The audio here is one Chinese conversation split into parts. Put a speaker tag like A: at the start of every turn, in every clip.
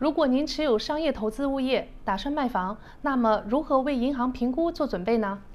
A: 如果您持有商业投资物业，打算卖房，那么如何为银行评估做准备呢？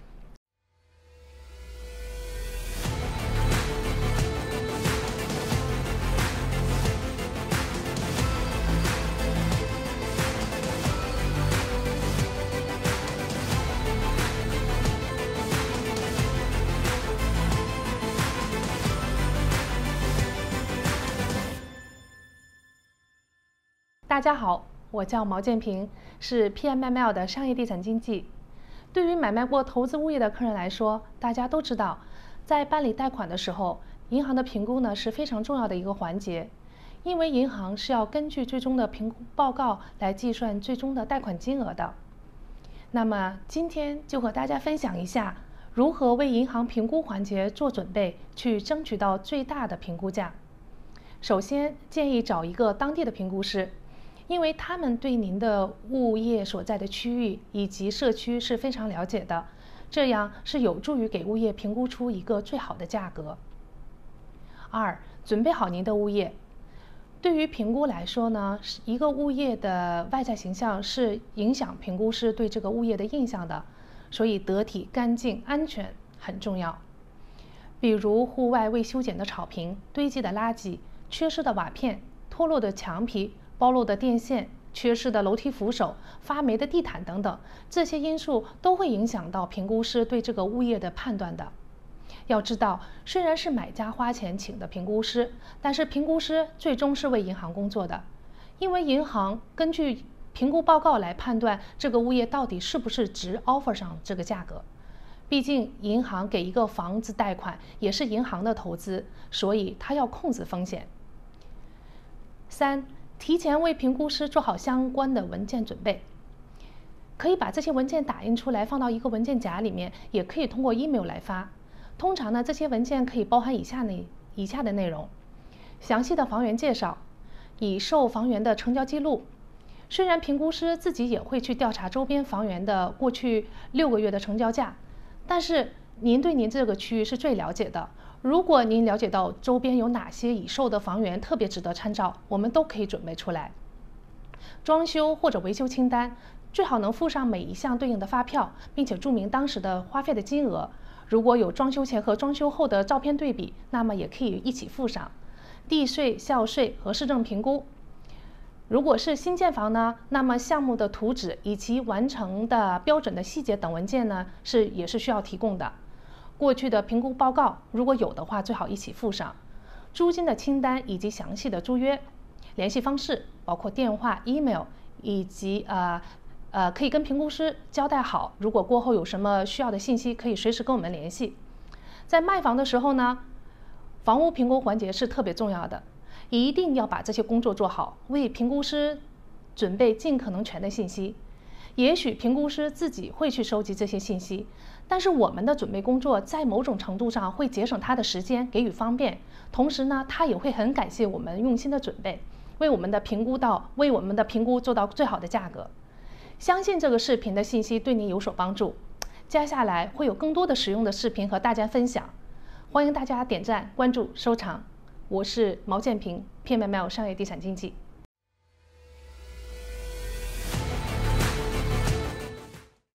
A: 大家好，我叫毛建平，是 PMML 的商业地产经纪。对于买卖过投资物业的客人来说，大家都知道，在办理贷款的时候，银行的评估呢是非常重要的一个环节，因为银行是要根据最终的评估报告来计算最终的贷款金额的。那么今天就和大家分享一下，如何为银行评估环节做准备，去争取到最大的评估价。首先建议找一个当地的评估师。因为他们对您的物业所在的区域以及社区是非常了解的，这样是有助于给物业评估出一个最好的价格。二，准备好您的物业。对于评估来说呢，一个物业的外在形象是影响评估师对这个物业的印象的，所以得体、干净、安全很重要。比如户外未修剪的草坪、堆积的垃圾、缺失的瓦片、脱落的墙皮、暴露的电线、缺失的楼梯扶手、发霉的地毯等等，这些因素都会影响到评估师对这个物业的判断的。要知道，虽然是买家花钱请的评估师，但是评估师最终是为银行工作的，因为银行根据评估报告来判断这个物业到底是不是值 offer 上这个价格。毕竟银行给一个房子贷款也是银行的投资，所以它要控制风险。三，提前为评估师做好相关的文件准备，可以把这些文件打印出来放到一个文件夹里面，也可以通过 email 来发。通常呢，这些文件可以包含以下的内容：详细的房源介绍，已售房源的成交记录。虽然评估师自己也会去调查周边房源的过去6个月的成交价，但是您对您这个区域是最了解的。如果您了解到周边有哪些已售的房源特别值得参照，我们都可以准备出来。装修或者维修清单最好能附上每一项对应的发票，并且注明当时的花费的金额。如果有装修前和装修后的照片对比，那么也可以一起附上。地税、校税和市政评估。如果是新建房呢，那么项目的图纸以及完成的标准的细节等文件呢，也是需要提供的。过去的评估报告如果有的话，最好一起附上。租金的清单以及详细的租约，联系方式包括电话、email， 以及可以跟评估师交代好，如果过后有什么需要的信息，可以随时跟我们联系。在卖房的时候呢，房屋评估环节是特别重要的，一定要把这些工作做好，为评估师准备尽可能全的信息。也许评估师自己会去收集这些信息，但是我们的准备工作在某种程度上会节省他的时间，给予方便。同时呢，他也会很感谢我们用心的准备，为我们的评估做到最好的价格。相信这个视频的信息对您有所帮助。接下来会有更多的实用的视频和大家分享，欢迎大家点赞、关注、收藏。我是毛建平，PMML 商业地产经纪。